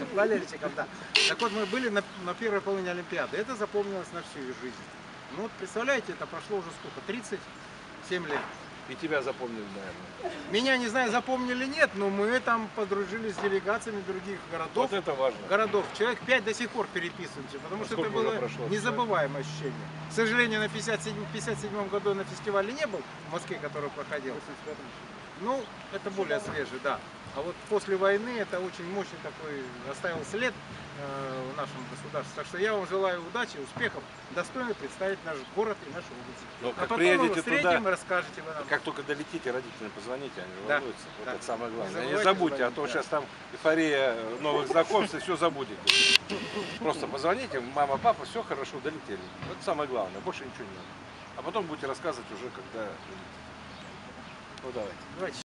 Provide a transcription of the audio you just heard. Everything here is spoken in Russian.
болельщиков, да. Так вот, мы были на первой половине Олимпиады. Это запомнилось на всю жизнь. Ну вот представляете, это прошло уже сколько? 37 лет. И тебя запомнили, наверное. Меня, не знаю, запомнили нет, но мы там подружились с делегациями других городов. Вот это важно. Человек 5 до сих пор переписываемся, потому что это сколько уже было прошло? незабываемое ощущение. К сожалению, на 57 году на фестивале не был в Москве, который проходил. Ну, это более свежий, да. А вот после войны это очень мощный такой, оставил след в нашем государстве. Так что я вам желаю удачи, успехов, достойно представить наш город и нашу область. Но А как потом приедете мы встретим туда, и расскажете вы нам. как только долетите, родителям позвоните, они Да, волнуются. Вот да. это самое главное. Не Не забудьте, а то да. сейчас там эйфория новых знакомств, и все забудете. Просто позвоните, мама, папа, все хорошо, долетели. Это самое главное, больше ничего не надо. А потом будете рассказывать уже, когда... Ну давайте. Давайте.